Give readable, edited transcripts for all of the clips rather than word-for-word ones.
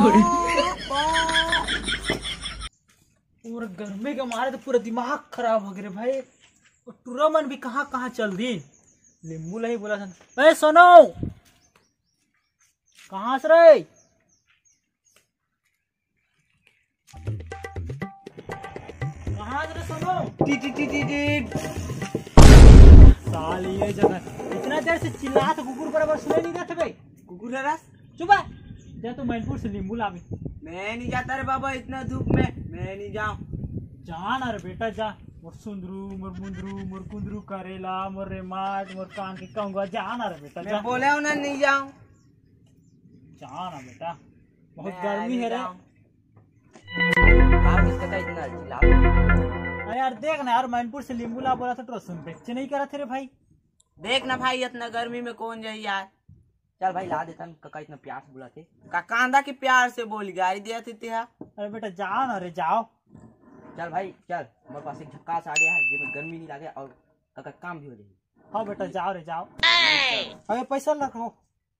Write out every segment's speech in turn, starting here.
पूरा गर्मी के मारे तो पूरा दिमाग खराब हो गया भाई। और टूर्नामेंट भी कहाँ कहाँ चल दी। लिंबू ही बोला था, ए सोनो कहाँ से रे? कहाँ से रे सोनो? टी टी टी टी टी। साली ये जगह इतना देर से चिल्ला तो कुकुर बराबर सुने नहीं रहे थे भाई। कुकुर है रस? चुप है। जा तो मैनपुर से नींबू लावे। मैं नहीं जाता रे बाबा, इतना धूप में मैं नहीं जाऊँ। जा ना रे बेटा जा। मोर सुंदरू मोर मुंदरू मोर कुंदरू करेला मोर रेमाट मोर कान के कहूँगा, जा ना रे बेटा जा। मैं बोला हूँ ना नहीं जाऊँ। जा ना बेटा, बहुत गर्मी है रे। अरे यार देख ना यार, मैनपुर से नींबू ला बोला था तो सुन बेचे नहीं करा थे रे भाई। देख ना भाई, इतना गर्मी में कौन जाए यार। चल भाई ला देता, काका इतना प्यार से बुलाते। कांदा के प्यार से बोल गाड़ी दिया थे तेरा। अरे बेटा जाओ ना रे जाओ। चल भाई चल, मेरे पास एक झक्कास आ गया है जिसमें गर्मी नहीं लगे और काका काम भी हो जाएगी। हाँ बेटा जाओ रे जाओ। अरे पैसा रखो।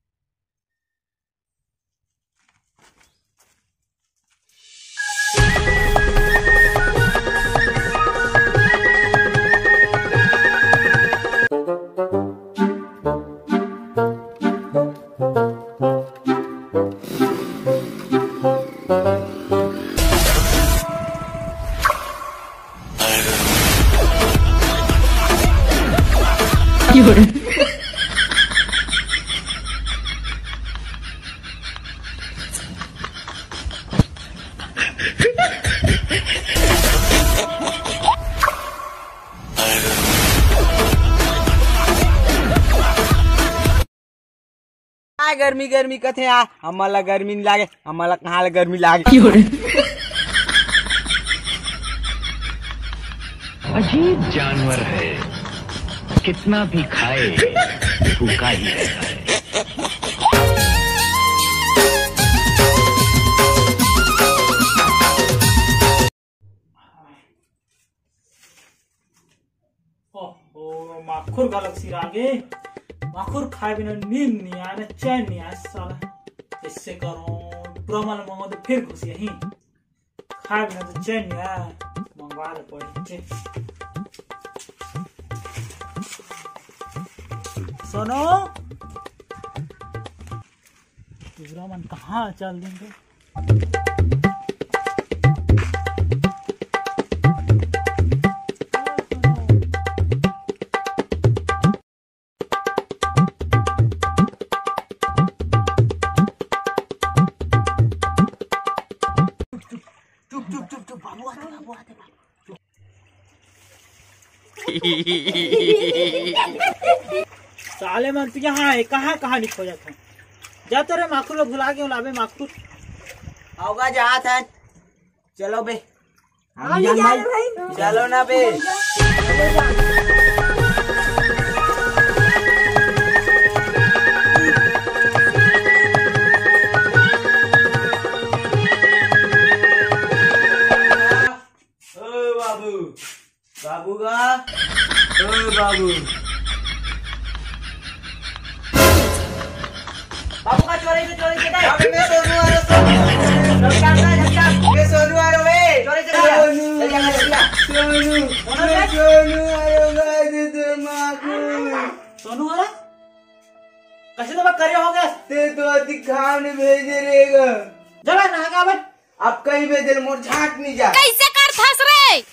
गर्मी गर्मी कथे आ, हमारा गर्मी नहीं लागे, हमारा कहाँ गर्मी लागे। अजीब जानवर है, कितना भी खाए भूखा ही रहता है। ओहो माखुर गलत सिर आगे। माखुर खाए बिना नींद नहीं आया, चैन नहीं आया साला। इससे करो प्रमल मंगो तो फिर खुशी यही। खाए बिना तो चैन नहीं आया, मंगवा ले पड़े। सोनो दूसरा मन कहाँ चल देंगे। साले मन तू यहाँ है, कहाँ कहाँ निकल जाता है। जा तो रे माखुर लोग भुला के लावे माखुर। आओगा जहाँ था, चलो बे। चलो ना बे। बाबू बाबू का बाबू बाबू का चोरी से मैं सोनू आ रहा मैं सोनू आ रहा है चोरी से सोनू आ रहा कैसे तो करे हो गया। ते तो दिखाव ने भेजे रहेगा। जरा ना का बट अब कहीं भेजे मोर झाट नहीं जा। कैसे कर फंस रे।